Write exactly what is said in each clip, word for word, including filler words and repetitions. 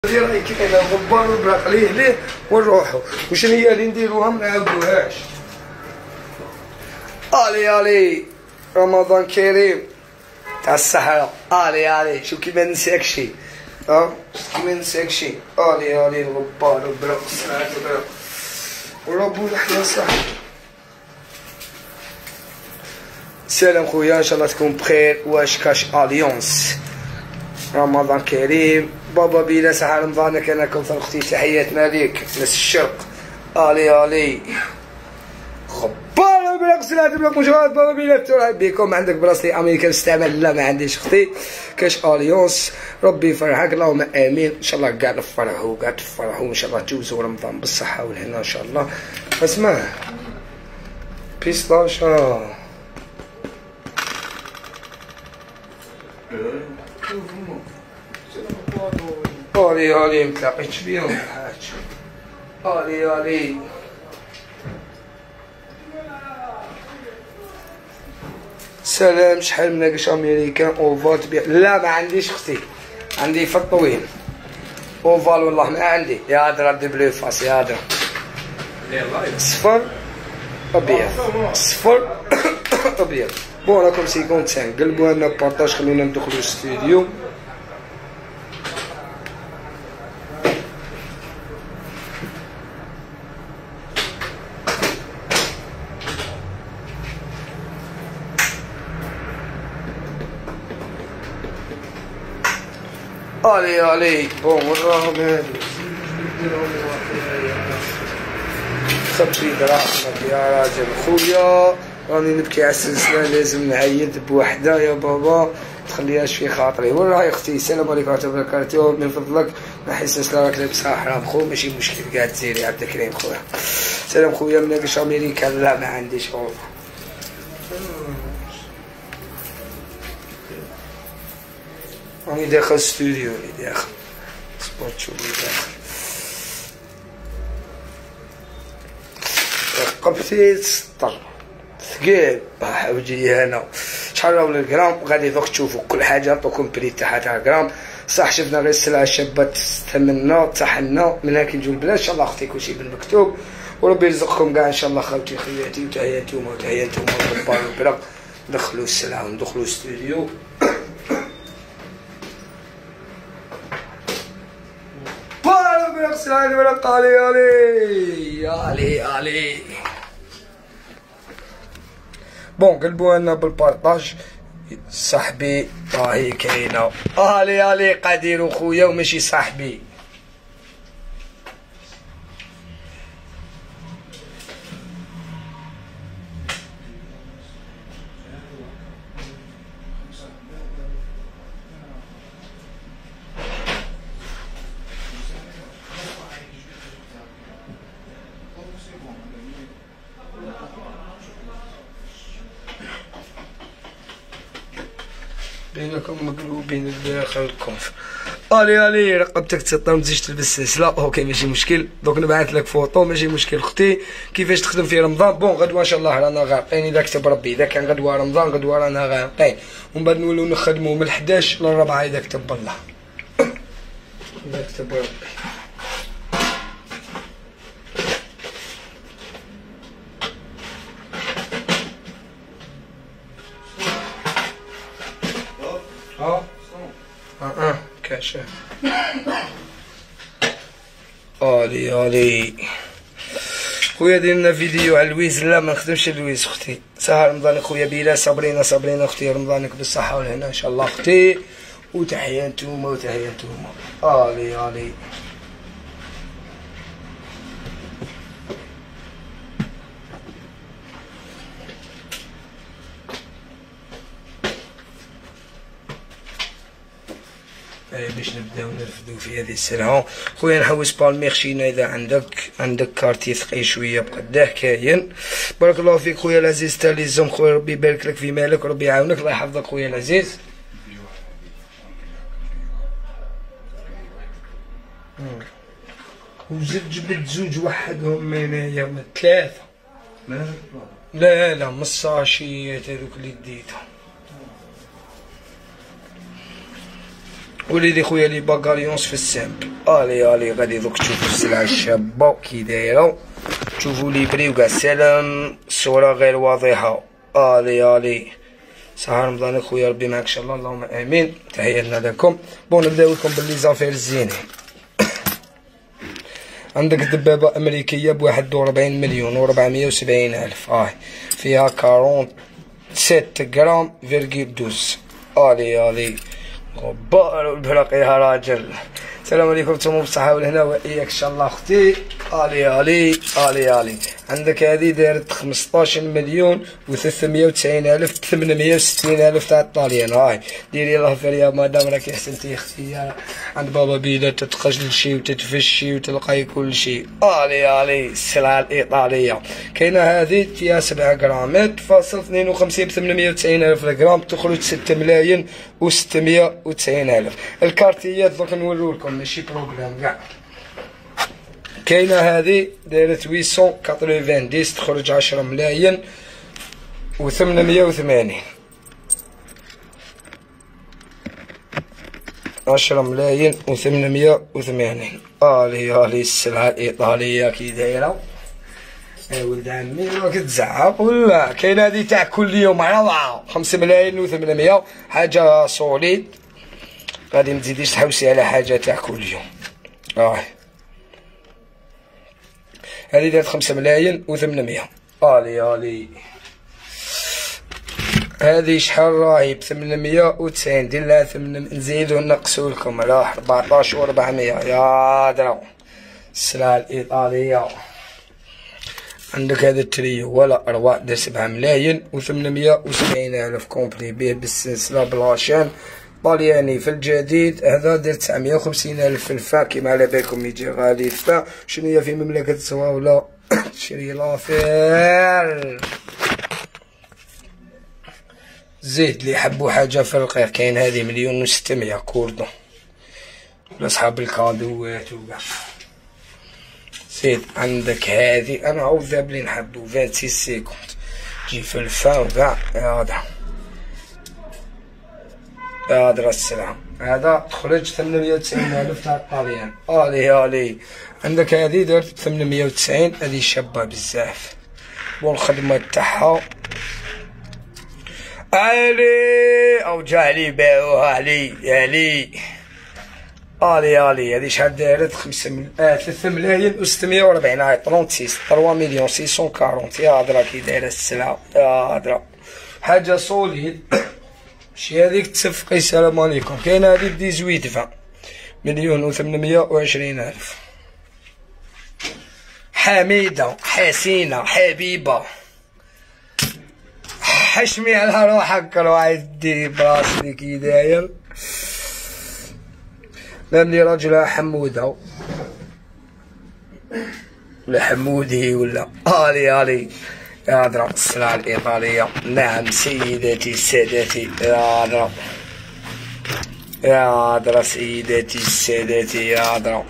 بلي راهي كاينه الغبار والبراق ليه ليه ونروحو. وشنو هي اللي نديروها ما نعاودوهاش. الي الي رمضان كريم تاع الصحراء. الي الي شوف كيما نساكشي ها كيما نساكشي. الي الي الغبار والبراق الصراحه البراق وربو يحيى صاحبي. سلام خويا ان شاء الله تكون بخير. واش كاش اليونس رمضان كريم. بابا بيلا صحة رمضانك انا كوثر اختي تحياتنا ليك ناس الشرق. الي الي خبار بلاك سلات بلاك مشغلات بابا بيلا ترحب بكم. عندك بلاصتي امريكا نستعمل؟ لا ما عنديش اختي. كاش اليونس ربي يفرحك اللهم امين. ان شاء الله كاع نفرحوا كاع تفرحوا ان شاء الله تجوزوا رمضان بالصحة والهنا ان شاء الله. اسمع بيستاشا الي الي متلاقيتش بيهم الحاج. الي الي سلام. شحال من ناقش امريكان اوفال تبيع؟ لا ما عنديش اختي عندي في الطويل اوفال والله ما عندي. يا هضره دي بلو فاس يا هضره صفر ابيض صفر ابيض. بون راكم خمسين قلبوا لنا بارطاج خلونا ندخلوا الاستوديو. الي الي بون وراهم هادو خبي دراهمك يا راجل خويا. راني نبكي على السلسله لازم نعيد بوحده يا بابا تخليهاش في خاطري. وين راهي اختي؟ السلام عليكم ورحمه الله وبركاته. من فضلك نحي السلسله راك لابسها حرام خو ماشي مشكل كاع تزيري عبد الكريم خويا. سلام خويا من ناقش امريكا. لا ما عنديش اوفر. راني داخل استوديو راني داخل سبورت شو اللي داخل. رقبتي تسطر ثقيل حوجي هنا. شحال راهو الجرام غادي دوك تشوفوا كل حاجه نعطوكم بري تاعها جرام. صح شفنا غير السلعه الشابه تستمنا طحنا منها كي نجيو البلاد ان شاء الله اختي كلشي بالمكتوب. وربي يرزقكم كاع ان شاء الله خوتي خواتي وتحياتهم وتحياتهم والبار والبرق. ندخلوا السلعه وندخلوا الاستوديو. السلام عليكم. علي علي علي علي بون قلبوا لنا بالبارطاج صاحبي راهي كاينه. علي علي قدير خويا وماشي صاحبي. بينكم مقلوبين داخل الكونف. الي الي رقبتك تسطر متزيدش تلبس السلسله. اوكي ماشي مشكل. دوك نبعث لك فوطو ماشي مشكل اختي كيفاش تخدم في رمضان. بون غدوه ان شاء الله رانا غارقين اذا كتب ربي. اذا كان غدوه رمضان غدوه رانا غارقين ومن بعد نولوا نخدموا من حداش للربعه اذا كتب الله. اذا كتب ربي. اه اه كاشف. الي الي خويا دير لنا فيديو على اللويز. لا ما نخدمش اللويز اختي. سهر رمضان خويا بيلا. صابرين صابرين اختي رمضانك بالصحه والهنا ان شاء الله اختي. وتحيه نتوما وتحيه نتوما. الي الي باش نبداو نرفدو في هذه السلعه. خويا نحوس بالميرشينا اذا عندك عندك كارتي ثقيل شويه بقداه كاين. بارك الله فيك خويا العزيز تاع لي زوم خويا ربي يبارك لك في مالك وربي يعاونك الله يحفظك خويا العزيز. وزد جبت زوج وحدهم هنايا من ثلاثه. لا لا مصاشيات هذوك اللي ديتهم. وليدي خويا لي باكاليونس في السامبل. الي الي غادي دوك تشوفوا السلعه الشابه كي دايره، تشوفوا لي بري وكاع سلام، الصوره غير واضحه. الي الي سهر رمضان خويا ربي معاك ان شاء الله، اللهم امين. تحيه لنا لكم. بون نبداو لكم باللي زافير الزينين. عندك دبابه امريكيه بواحد وربعين مليون وربعمية وسبعين الف، اه فيها كارونت سبعة غرام فيرغيل دوز. الي الي غبار البرق يا راجل. السلام عليكم، نتوما بالصحة والهنا وإياك إن شاء الله أختي. ألي ألي ألي ألي عندك هذه دايرة خمسطاش مليون وثلاثمية وتسعين ألف ثمنمية وستين ألف تاع الطاليان. هاي ديري الله خير يا مدام، راكي حسنتي اختي عند بابا بيلا، تتخجلشي وتتفشي وتلقاي كل شيء. ألي ألي السلعة الإيطالية كاينة هذه فيها سبعة غرامات فاصل اثنين وخمسين بثمنمية وتسعين ألف الغرام، تخرج ستة ملايين وستمية وتسعين ألف. الكارتيات دوك نوريولكم ماشي بروبليم كاع. كاينه هذه دايره ثمانمية وثمانين تخرج عشرة ملايين وثمنمية وثمانين، عشرة ملايين وثمنمية وثمانين. الي الي السلعه الايطاليه كي دايره يا ولد عمي، راك تزعق ولا؟ كاينه هذه تاع كل يوم روعه خمسة ملايين وثمنمية، حاجه صوليد، غادي متزيديش تحوسي على حاجه تاع كل يوم. اه هذه دارت خمسة ملايين وثمنمية. الي الي هذه شحال راهي بثمنمية وتسعين، دير لها ثمن نزيدو نقصو لكم راه ربعطاش وربعمية. يا درا السلعة الإيطالية. عندك هذا التريو ولا أرواح دار سبعة ملايين وثمنمية وسبعين ألف كومبلي بيه بالسلسلة بالغاشان طالياني. في الجديد هذا دار تسعمية وخمسين ألف في الفا، كيما على بالكم يجي غالي الفا. شنو هي في مملكة الزواولة شري لافير. زيد اللي يحبوا حاجة في الرقيق كاين هذه مليون وستمية كوردون لأصحاب الكادوات وكاع. زيد عندك هذه أنا عاود ذاب اللي نحبو ستة سيكوند تجي في الفا وكاع. هذا هذا السلام هذا تخرج ثمنمية وتسعين ألف تاع الطاليان. الي الي عندك هذه درت ثمنمية وتسعين، هذه شابة بزاف والخدمة تاعها. الي اوجع لي باعوها علي علي. الي الي هذه شحال دارت؟ خمسة مل... آه ثلاثة ملايين وستمية وربعين. هاي ثلاثة وثلاثين ثلاثة مليون ستمية وأربعين. يا هضرا كي دايرة السلعة، يا هضرا حاجة صوليد ماشي هذيك تصفقي. السلام عليكم. كاينه هذه بثمانية عشر مليون وثمنمية وعشرين ألف. حميدة حسينة حبيبة حشمي على روحك، روحي ديري براسي كي داير. ماملي راجلها حمودة ولا حمودي ولا. الي الي يا هضرا السلعة الإيطالية. نعم سيداتي سادتي، يا هضرا يا هضرا سيداتي سادتي، يا هضرا.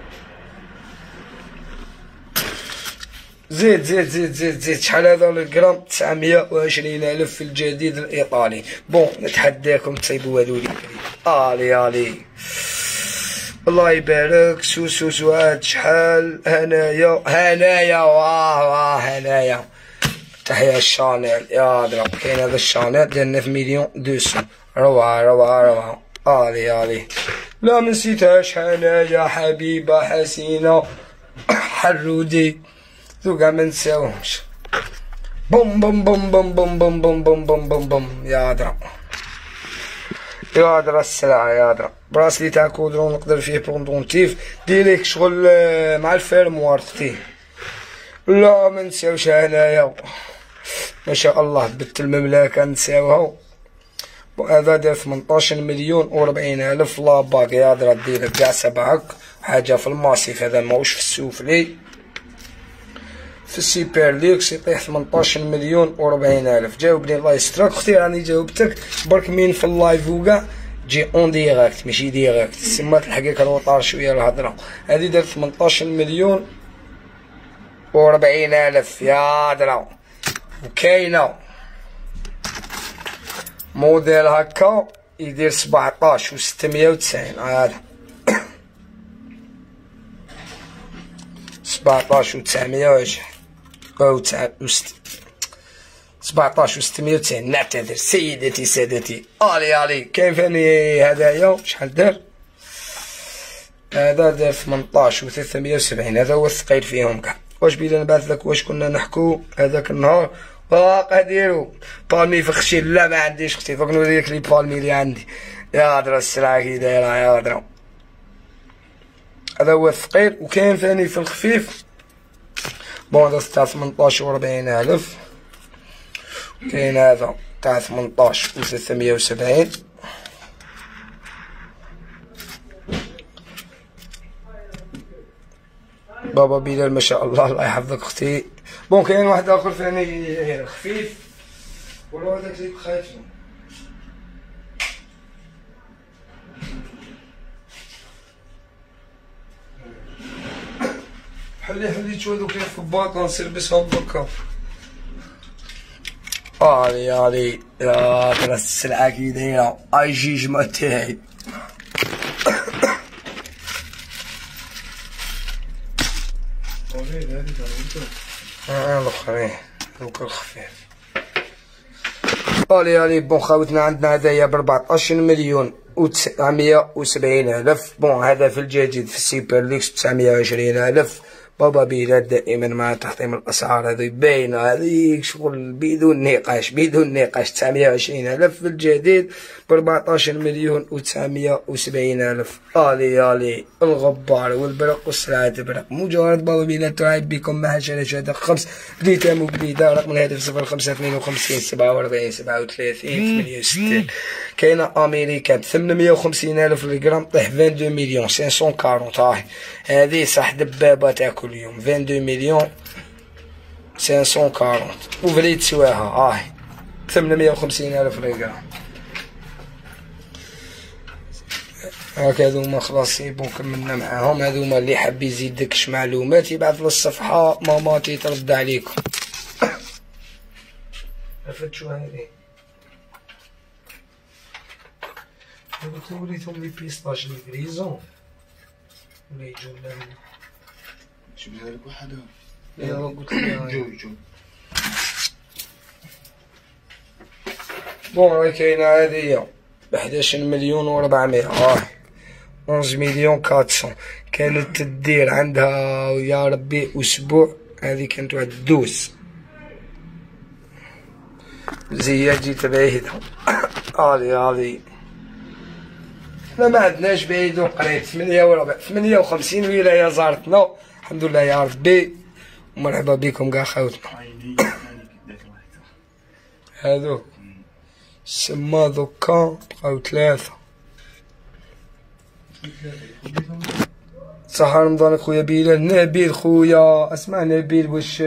زيد زيد زيد زيد زيد شحال هذا الجرام؟ تسعمية وعشرين ألف في الجديد الإيطالي. بون نتحداكم تصيبوا هذو لي. الي الي الله يبارك. سو سو سواد شحال؟ هنايا هنايا واه واه هنايا. تحية الشانيل. يا هضرا كاين هذا الشانيل دارنا في مليون دوسون. روعة روعة روعة. الي الي لا منسيتهاش هنايا حبيبة حسينة حرودي ذو كاع منساوهمش. بوم بوم بوم بوم بوم بوم بوم بوم بوم بوم بوم. يا هضرا يا هضرا السلعة، يا هضرا براسلي تاع كودرون نقدر فيه بوندونتيف ديريك شغل مع الفيرموار تي. لا منساوش هنايا ما شاء الله بت المملكة نساوها. وهذا داير ثمنطاش مليون وربعين ألف لاباك. يا هضرا ديرك كاع سبعك حاجة في الماسيف، هذا ماهوش في السوفلي. في السيبر ليكس يطيح ثمنطاش مليون وربعين ألف. جاوبني الله يسترك اختي، راني جاوبتك برك مين في اللايف وكاع جي اون ديريكت ماشي ديريكت. سما تلحقك الوطار شويه الهضره. هذه دارت ثمنطاش مليون وربعين ألف. يا هضره وكاينه موديل هكا يدير سبعطاش وستمية وتسعين هذا سبعطاش وتسعمية وعشرين أو سبعطاش وستمية وتسعين. نعتذر سيدتي سادتي. الي الي كاين فاني هدايا شحال دار؟ هذا دار ثمنطاش وثلاثمية وسبعين. هذا هو الثقيل فيهم كاع. واش بينا نبعث لك واش كنا نحكو هذاك النهار؟ واقع ديرو بالمي في خشي. لا ما عنديش اختي دوك نوريك لي بالمي اللي عندي. يا هضره السلعه كي دايره يا هضره. هذا هو الثقيل. وكاين ثاني في الخفيف بون هذا تاع ثمنطاش وربعين ألف. كاين هذا تاع ثمنطاش وثلاثمية وسبعين. بابا بلال ما شاء الله الله يحفظك اختي. بون كاين واحد اخر ثاني خفيف ولا هذاك اللي بخيت حلي حلي شو هذوك في الباطون نسربسهم بكا. الي الي يا ترى السلعه كي دايره اي جيجما تاعي. اه الاخرين هذوك الخفيف. الي الي بون خاوتنا عندنا هدايا بربعطاش مليون وتسعمية وسبعين ألف. بون هذا في الجديد في السيبر ليكس بتسعمية وعشرين ألف. بابا بلال دائما مع تحطيم الاسعار هذه باينه هذيك شغل بدون نقاش بدون نقاش. تسعمية وعشرين ألف في الجديد بربعطاش مليون وتسعمية وسبعين ألف. الي الي الغبار والبرق والسلعه تبرق. مجرد بابا بلال تعب بكم مع شهاده خمس بليته مبليده. رقم الهاتف صفر خمسة اثنين وخمسين سبعة وأربعين سبعة وثلاثين ثمانية وستين. كاينه امريكا ب ثمنمية وخمسين ألف الجرام طيح اثنين وعشرين مليون خمسمية وأربعين. هاي هذه صح دبابه تاكل اليوم اثنين وعشرين مليون خمسمية وأربعين وفلي تسواها. هاي ثمنمية وخمسين ألف الجرام. هاك هذوما خلاص يبون كملنا معاهم. هذوما اللي حاب يزيد دكش معلومات يبعث للصفحه ماماتي ترد عليكم. فتشو هذه قلت له وريتهم لي بيستاش لي غريزون ولا يجو لهم. جبنا لك وحده. يلا قلت له جو جو. بون راهي كاينه هادية بحداش مليون وربعمية. هاي أونز مليون كاتسون. كانت تدير عندها يا ربي أسبوع. هذه كانت واحد الدوس زي جيت بعيدة. هادي هادي حنا ما عندناش بعيد وقريب. ثمانية وربع ثمانية وخمسين ولاية زارتنا الحمد لله يا ربي. ومرحبا بكم كاع خاوتنا. هادوك سما دوكا بقاو ثلاثة. صحة رمضان خويا بلال. نبيل خويا اسمع نبيل واش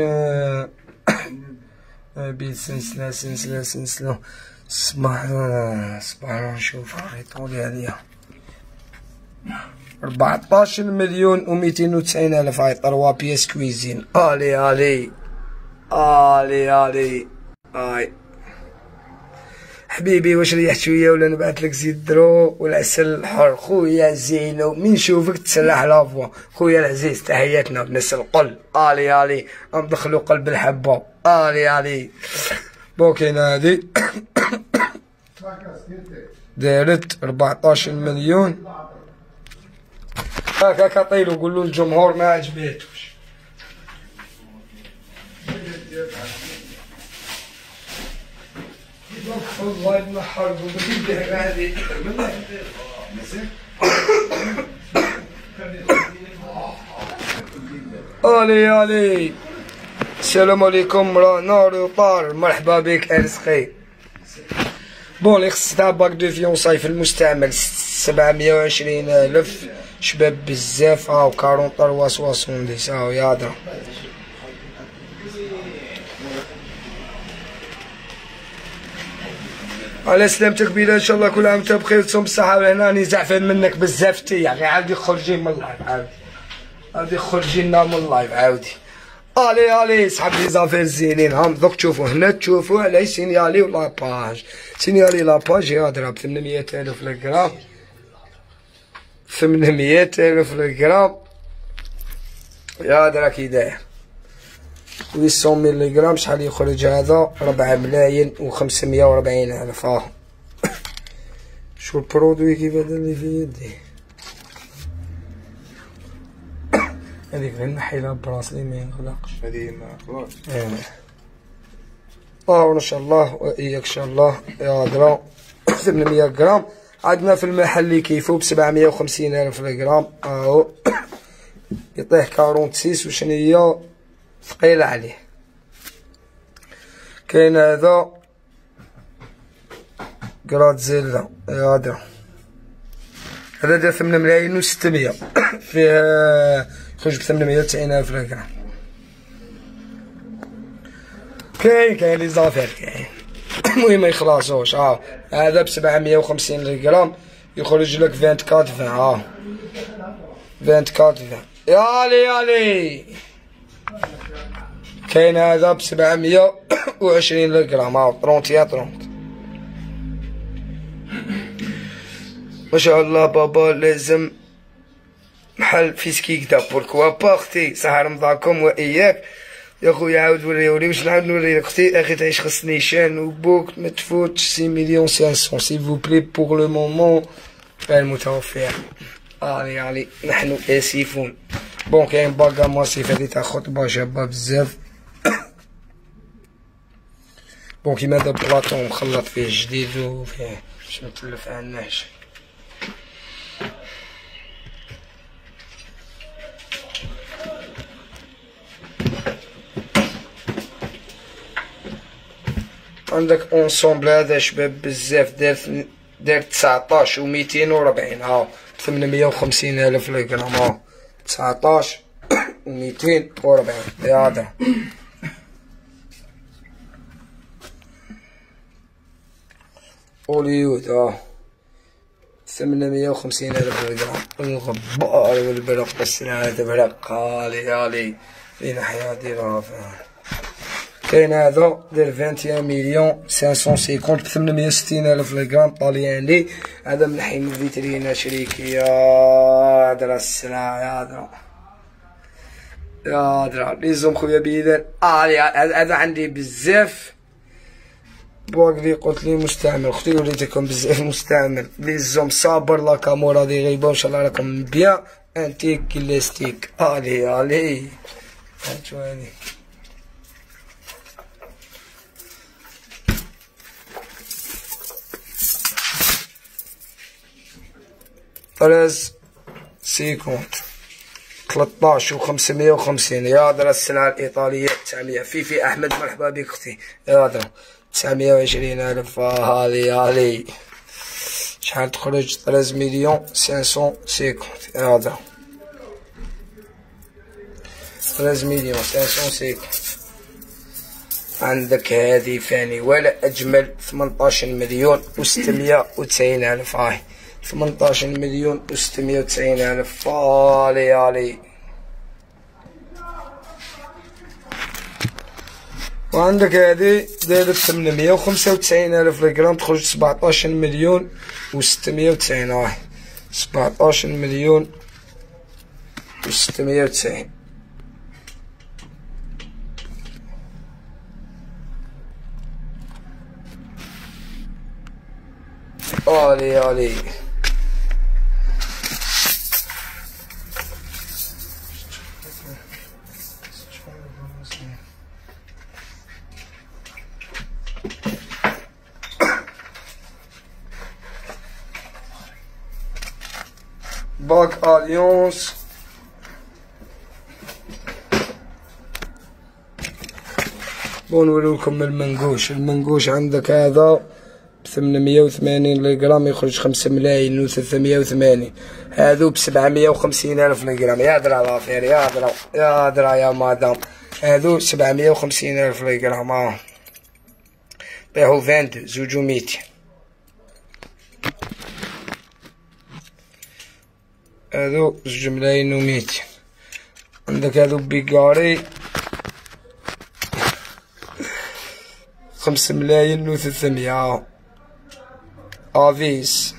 نبيل سلسلة سلسلة سلسلة صباح صباح نشوفها يطولي عليها. أربعطاش مليون وميتين وتسعين ألف. هاي طروا بياس كويزين. الي الي الي الي. هاي حبيبي واش ريحت شويه ولا نبعث لك زيت درو والعسل الحر. خويا زينو من نشوفك تسلح لافوا. خويا العزيز تحياتنا بناس القل. الي الي ندخلوا قلب الحبه. الي الي بون كاينه هادي دارت أربعطاش مليون. هاكا كطيلو قولوا للجمهور ما عجباتوش. والله نحرقو بالدهر هذه. الي الي السلام عليكم راه نار وطار. مرحبا بك ارزقي. بون لي خص تاع باك دو فيونساي في المستعمل سبعمية وعشرين ألف. شباب بزاف. هاو أربعين طروا سواسونديس. هاو يا هضره. على سلامتك بلال ان شاء الله كل عام وانت بخير تصوم بالصحه. وهنا راني زعفان منك بزاف تي غير عاودي خرجي من اللايف. عاودي عاودي خرجي لنا من اللايف عاودي. الي الي صحاب لي زافير زينين هام دوك تشوفوا هنا تشوفوا على سينياليو لاباج سينيالي لاباج يهضر ب ثمنمية ألف الغرام ثمنمية ألف الغرام يهضر كي داير ثمانمية ملغرام شحال يخرج هذا ربعة ملايين وخمسمية وربعين ألف اه شو البرودوي كيف هذا اللي في يدي هذيك غير نحيلها براسلي ما ينغلقش هذه ما خلاص اه وان شاء الله واياك ان شاء الله يا هضره ثمنمية غرام عندنا في المحل كيفو بسبعمية وخمسين ألف الغرام اهو يطيح كارونت سيس وشنيا ثقيلة عليه. كاين هذا كراتزيلا هذا هذا داير ثمانية ملايين وستمية فيه يخرج بثمنمية وتسعين ألف غرام. كاين كاين لي زافير كاين المهم ميخلاصوش اه هذا بسبعمية وخمسين غرام يخرج لك أربعة وعشرين اه أربعة وعشرين يالي يالي. كاين هذا بسبعمية وعشرين غرام اه ثلاثين ثلاثين ما شاء الله بابا لازم محل فيسكي كدا بوركوا با اختي صح رمضانكم واياك يا خويا عاود وريولي واش نعاود نوري لك اختي اخي تعيش خصني شان وبوك ما تفوتش ستة مليون خمسمية سيل بلي بوغ لو مومون المتوفي الي علي نحن اسفون. بون كاين باكا ماسيف هادي تاع خطبه شابه بزاف بون كيما هذا بلاطون مخلط فيه جديد وفيه باش متلف عناش. عندك اونسومبل هذا شباب بزاف دار دار تسعطاش و ميتين وربعين ها ثمنمية وخمسين ألف الغرام ها تسعطاش و ميتين وربعين هذا. هوليود ها ثمنمية وخمسين ألف الغرام. الغبار والبرق بس هذا برق هالي هالي فينا حياة ديرها كاين هذا داير واحد وعشرين مليون خمسمية وخمسين بثمنمية وستين ألف الغرام طالياني. هذا من حي من فيترينا شريكية هذا السلعة هذا هذا ليزوم خويا بيدان اه هذا عندي بزاف بواقلي قلت لي مستعمل اختي وريتكم بزاف مستعمل ليزوم صابر لا كامورا دي غيبه ان شاء الله راكم بيان انتيك كلاستيك الي الي هانتو هاني ثلاث سيكونت ثلاثطاش وخمسمية وخمسين يا هذا السلعة الإيطالية تسعمية فيفي أحمد مرحبا بك أختي يا هذا تسعمية وعشرين ألف هالي هالي شحال تخرج ثلاث مليون خمسمية وخمسين يا هذا ثلاث مليون خمسمية وخمسين. عندك هذه فاني ولا أجمل ثمنطاش مليون وستمية وتسعين ألف هاي ثمنطاش مليون وستمية وتسعين ألف هالي هالي. وعندك هذه دايرة ثمنمية وخمسة وتسعين ألف الغرام تخرج سبعطاش مليون وستمية وتسعين هاي سبعطاش مليون وستمية وتسعين. الي الي باك اليونس بنوريلكم المنقوش. المنقوش عندك هذا بثمنمية وثمانين الغرام يخرج خمسة ملايين وثلاثمية وثمانين هذو بسبعمية وخمسين ألف الغرام يا درا لافير يا درا يا درا يا مادام هذو سبعمية وخمسين ألف الغرام اه بيعو فاندو زوج وميتين. هذو زوج ملايين وميتين. عندك هذو بيكاري خمس ملايين وثلاثمية. افيس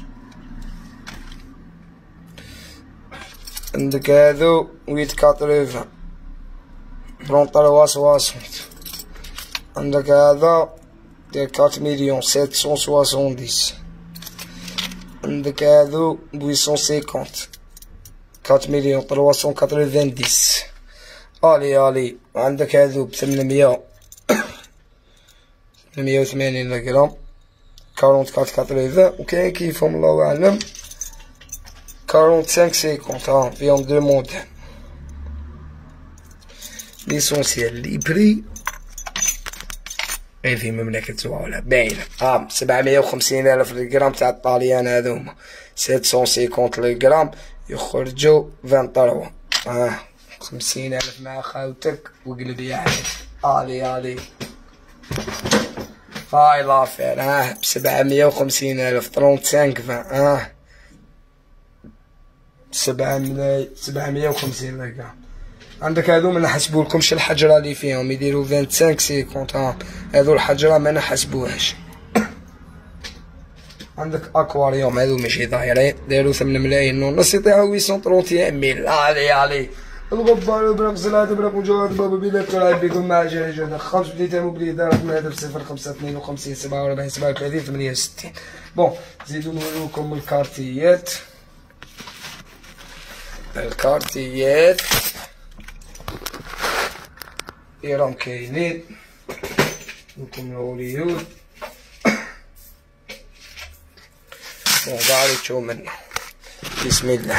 عندك هادو ويت كاتروفان ترونطروا سواسونت. عندك هذا ديال كات مليون سيتسون سواسون ديس. عندك هادو بويسون سيكونت كات مليون ترواسون كاتروفان ديس. الي الي عندك هادو بثمنمية ثمنمية وثمانين غرام كارونت كات كاتروفان. وكاين كيفهم الله أعلم كارونت سانك سيكونت. ها فيهم دو موديل. ليسونسيال لي بري غير في مملكة زواولة باينة. ها سبعمية وخمسين ألف الغرام تاع الطاليان هاذوما. سيتسون سيكونت الغرام يخرجو فان طروا. ها خمسين ألف مع خاوتك وقلب يعني. الي الي هاي لافير. ها بسبعمية وخمسين ألف طرونت سانك فان. ها سبعمية سبعمية وخمسين غرام. عندك هادو ما نحسبولكمش الحجرة اللي فيهم يديرو خمسة وعشرين سيكونت. ها هادو الحجرة ما نحسبوهاش. عندك اكواريوم هادو ماشي دايرين دايرو ثمانية ملايين ونص يطيحو مية وثلاثين ميل. الي الي الغبار برك زلات برك وجواد بابا بيلا كلاي بيكون مع جاي خمس بديت مبلي دار من هذا بصفر خمسة اثنين وخمسين سبعة وأربعين سبعة وثلاثين ثمانية وستين. بون زيدو نوريكم الكارتيات. الكارتيات إيرام كاينين لكم الهوليود. بون قاعد تشوفو منه. بسم الله.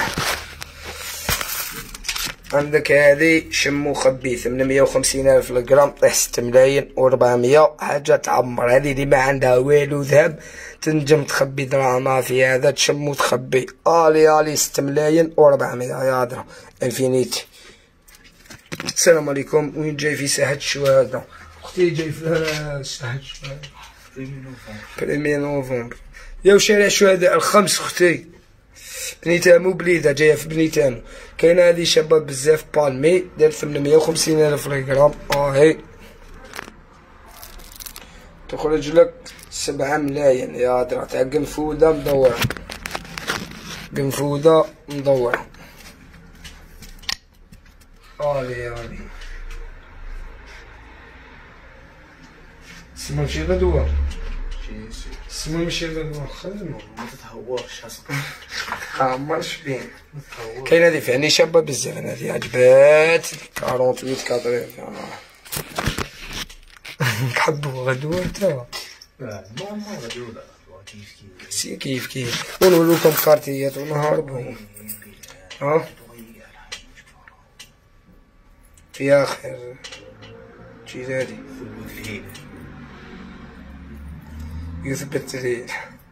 عندك هذه شمو خبي ثمنمية وخمسين ألف الغرام طيح ستة ملايين وربعمية. حاجة تعمر هذه اللي ما عندها والو ذهب تنجم تخبي دراهمها في هذا تشمو تخبي. الي الي ستة ملايين وربعمية يا درهم انفينيتي. السلام عليكم. وين جاي في ساحة الشهادة؟ اختي جاي في ساحة الشهادة بريمي نوفمبر. يا شارع الشهداء الخمس اختي بنيتامو بليده جايه في بنيتامو. كاينه هادي شابه بزاف بالمي داير ثمنمية وخمسين ألف غرام. اه هي تخرج لك سبعة ملايين يا درا تاع قنفوده مدوره. قنفوده مدوره. الي الي سما مشي غدوه سما مشي غدوه خدمه ما تتهورش اصلا. عمرش بين. كاين هادي فيها شابه بزاف. انا هادي عجبات ثمانية وأربعين كاطرين. نحبو غدوه تا لا ما ما غدوه لا كيف كيف سي كيف كيف. ونوريكم كارتيات ونهربو. ها في اخر شي زادي يثبت لي.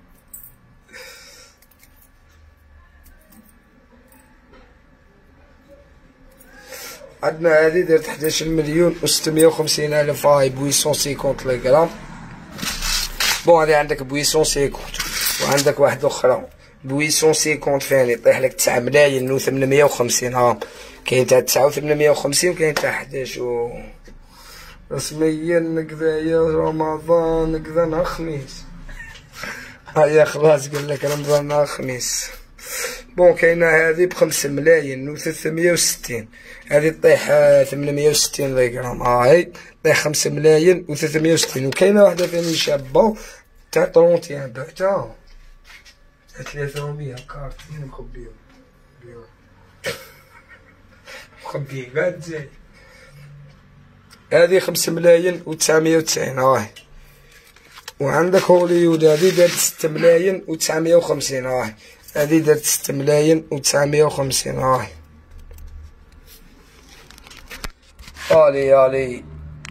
عندنا هادي دارت حداش مليون وستمية وخمسين ألف. هاي بويسون سيكونت غرام. بون هادي عندك بويسون سيكونت. وعندك واحدة أخرى بويسون سيكونت ثاني يطيح لك تسعة ملايين وثمنمية وخمسين. ها كاين تاع تسعة وثمنمية وخمسين وكاين تاع حداش و رسميا نكذايا رمضان نكذا نهار خميس. هيا خلاص قالك رمضان نهار خميس. بون كاينه هادي بخمس ملايين وثلاثمية وستين. هادي طيح ثمنمية وستين غرام. هاي طيح خمس ملايين وثلاثمية وستين. وكاينه واحده ثاني شابه تاع طرونتيان بعتها تاع ثلاثمية كارتين مخبيهم مخبيين قاعد زين. هادي خمس ملايين وتسعمية وتسعين. هاي وعندك هوليود هادي دارت ستة ملايين وتسعمية وخمسين. هاي هادي دارت ستة ملايين وتسعمية وخمسين. هاي الي الي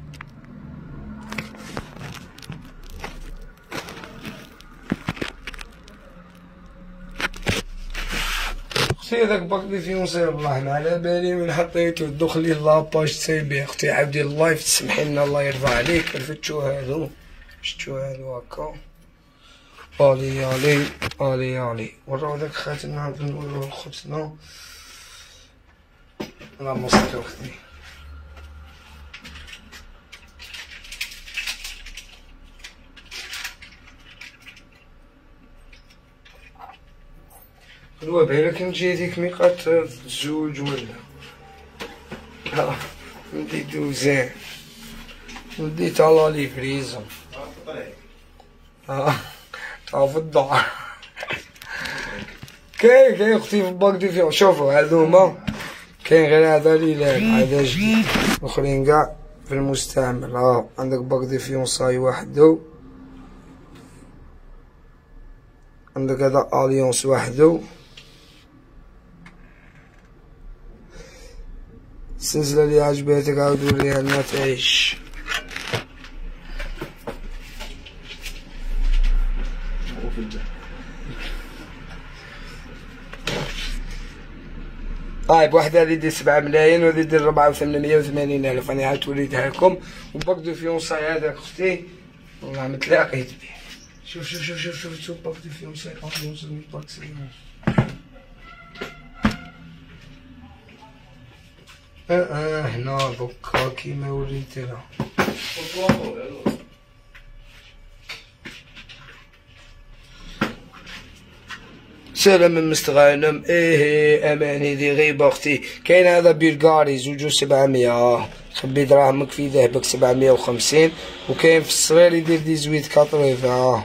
اختي هذاك باقي فيه نصير الله ما على بالي من حطيتو دخلي لاباج تسيبي اختي عبدي اللايف تسمحي لنا الله يرضى عليك. رفتشو هادو شتو هادو هكا. الي الي الي الي وراو داك خاتمنا هذا نورو خوتنا. الله مصطفى اختي هو بالك نجي هذيك ميقات زوج ولا ها ندي دوزين ندي تالا لي فريزون اه تا في الدار كاين كاين اختي في الباك دي فيهم شوفوا هاذوما كاين غير هذا ليلان هذا جديد الاخرين كاع في المستعمل. ها عندك باك دي فيونساي وحدو، عندك هذا اليونس وحدو، السلسلة اللي عجبتك عاود وريها لنا تعيش. طيب واحدة هذي دير سبعة ملايين وهذي دير ربعة وثمانمية وثمانين ألف. أنا عاد وريتها لكم. وباك دو فيونساي هذاك أختي والله متلاقيت به. شوف شوف شوف شوف شوف شوف باك دو فيونساي أليونس باك سليمان. اه اه هنا دوكا كيما وريتنا. سلام من مستغانم. ايه اماني دي غيبة اختي. كاين هذا بلغاري زوج وسبعمية خبي دراهمك في ذهبك سبعمية وخمسين. وكاين في الصغير يدير ديزويت كاطريفا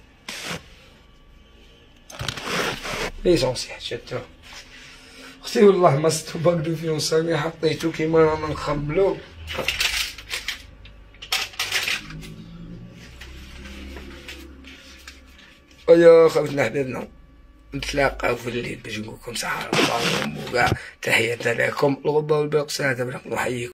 ليسونسيال شتو اختي والله ما ستو باك دو فيونساي حطيتو كيما رانا نخبلو. ايا خوتنا حبيبنا نتلاقاو في الليل باش نقولكم صحة الله وكاع تحياتنا لكم. الغبة والباقي سادة نحييكم.